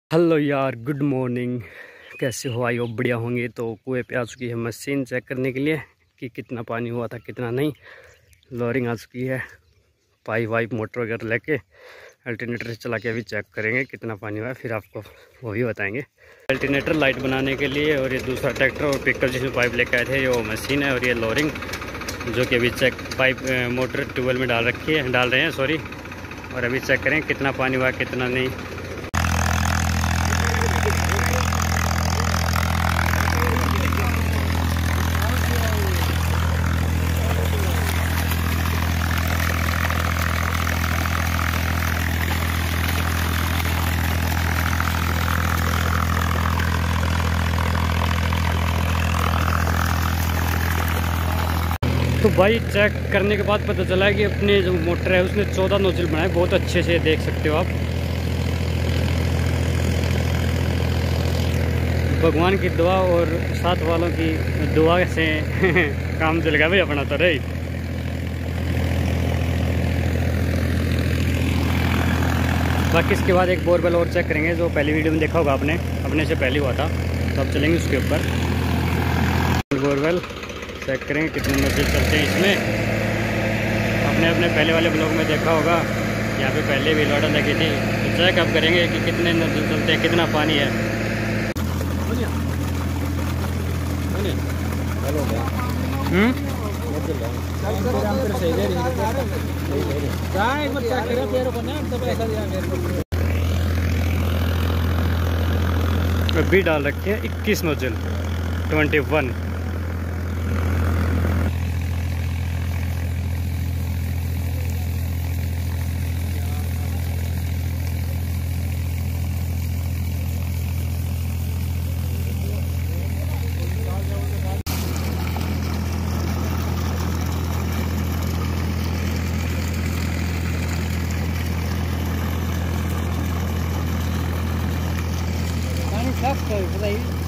Hello यार, good morning. कैसे हो? आई हो बढ़िया होंगे। तो कुएं पे आ चुकी है मशीन चेक करने के लिए कि कितना पानी हुआ था कितना नहीं। लोरिंग आ चुकी है, पाइप वाइप मोटर वगैरह लेके अल्टरनेटर से चला के अभी चेक करेंगे कितना पानी हुआ है, फिर आपको वो भी बताएंगे। अल्टरनेटर लाइट बनाने के लिए, और ये दूसरा ट्रैक्टर और पिकअप जिसमें पाइप लेके आए थे ये वो मशीन है, और ये लोरिंग जो कि अभी चेक पाइप मोटर ट्यूबवेल में डाल रहे हैं सॉरी। और अभी चेक करें कितना पानी हुआ कितना नहीं। तो भाई चेक करने के बाद पता चला कि अपने जो मोटर है उसने 14 नोजल बनाए, बहुत अच्छे से देख सकते हो आप। भगवान की दुआ और साथ वालों की दुआ से काम चलेगा भाई अपना। तो रही बाकी इसके बाद एक बोरवेल और चेक करेंगे जो पहली वीडियो में देखा होगा आपने, अपने से पहले हुआ था। तो अब चलेंगे उसके ऊपर। बोरवेल चेक करेंगे कितने नोजल चलते हैं इसमें। आपने अपने पहले वाले ब्लॉग में देखा होगा, यहाँ पे पहले भी लॉडर लगी थी। तो चेक अब करेंगे कि कितने नोजल चलते हैं, कितना पानी है। अभी डाल रखे हैं 21 नोजल 21। पानी साफ कर बताइए।